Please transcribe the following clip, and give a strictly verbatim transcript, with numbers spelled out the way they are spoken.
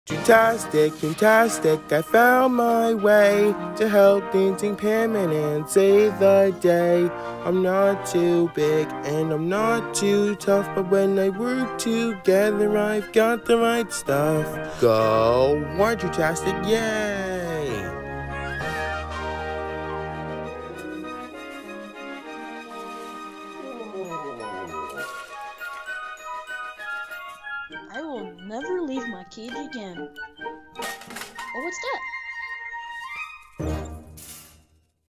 Toontastic, Toontastic, I found my way to help dancing PanMan and save the day. I'm not too big and I'm not too tough, but when I work together, I've got the right stuff. Go, one Toontastic, yay! I will never leave my cage again. Oh, what's that?